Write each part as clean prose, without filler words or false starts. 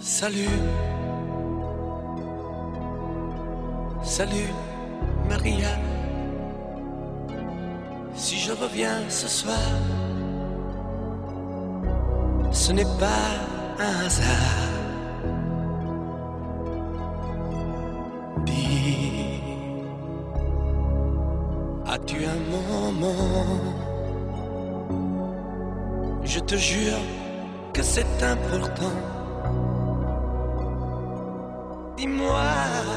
Salut, salut Maria. Si je reviens ce soir, ce n'est pas un hasard. Dis, as-tu un moment? Je te jure que c'est important. Dis-moi,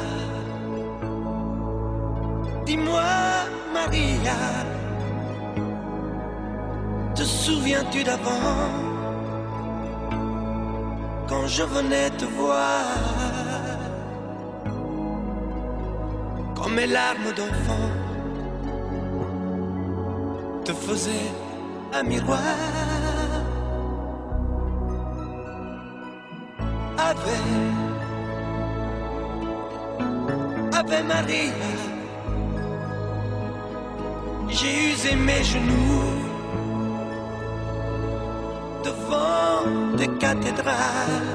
dis-moi Maria, te souviens-tu d'avant, quand je venais te voir, quand mes larmes d'enfant te faisaient un miroir? Ave Maria, j'ai usé mes genoux devant des cathédrales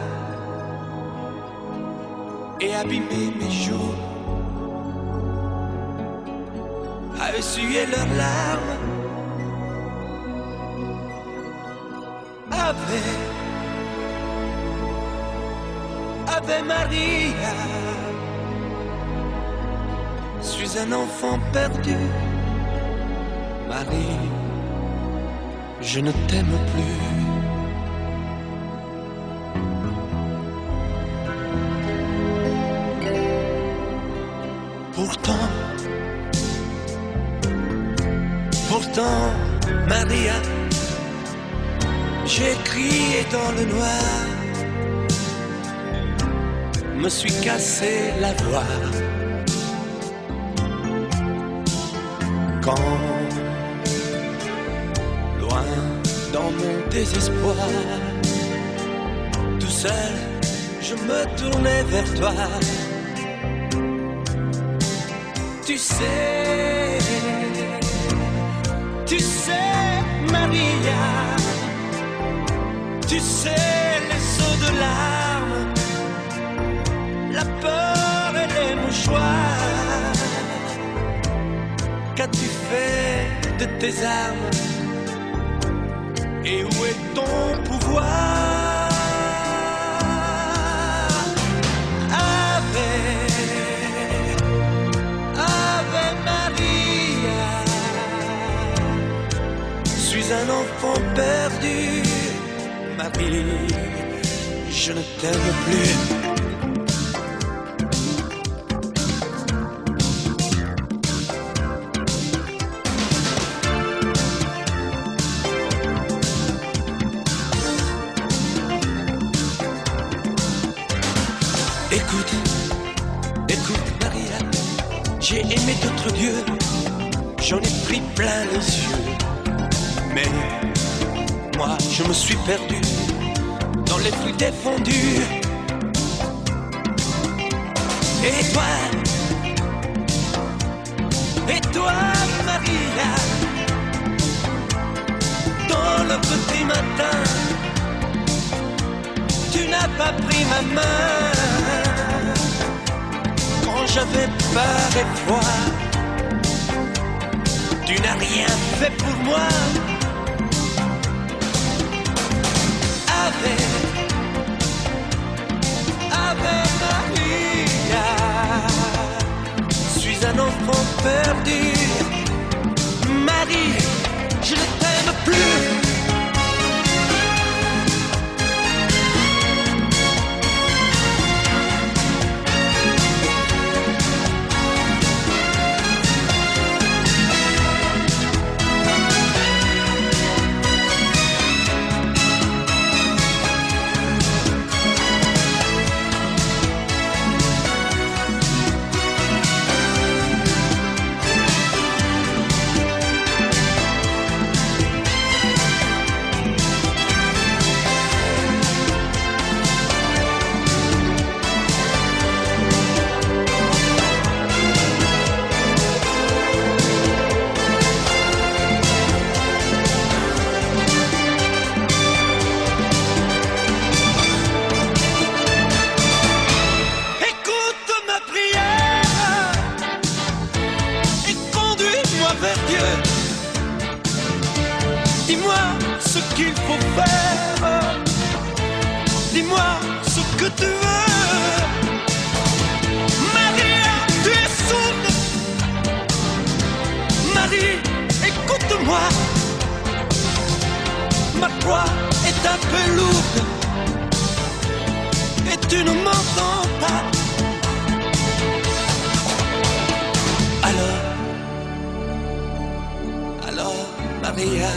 et abîmé mes joues à essuyer leurs larmes. Ave Maria, je suis un enfant perdu. Marie, je ne t'aime plus. Pourtant, Maria, j'ai crié dans le noir, me suis cassé la voix. Quand, loin dans mon désespoir, tout seul, je me tournais vers toi. Tu sais, Maria, tu sais les sauts de larmes, la peur et les mouchoirs. Qu'as-tu fait de tes armes? Et où est ton pouvoir? Ave Maria, je suis un enfant perdu. Marie, je ne t'aime plus. Écoute Maria, j'ai aimé d'autres dieux, j'en ai pris plein les yeux. Mais moi je me suis perdu dans les fruits défendus. Et toi Maria, dans le petit matin, tu n'as pas pris ma main. Quand j'avais peur et froid, tu n'as rien fait pour moi. Ave Maria, je suis un enfant perdu. Marie, je ne t'aime plus. que tu veux. Maria, tu es sourde. Marie, écoute-moi. Ma voix est un peu lourde et tu ne m'entends pas. Alors, Maria,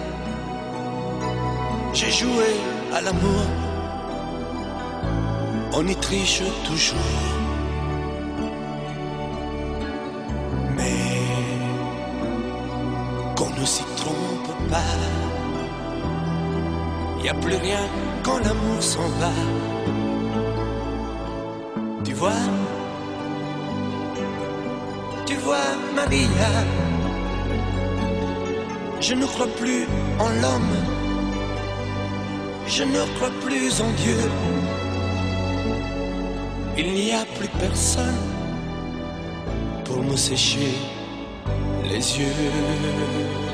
j'ai joué à l'amour. On y triche toujours. Mais qu'on ne s'y trompe pas. Y a plus rien quand l'amour s'en va. Tu vois, Maria, je ne crois plus en l'homme, je ne crois plus en Dieu. Il n'y a plus personne pour me sécher les yeux.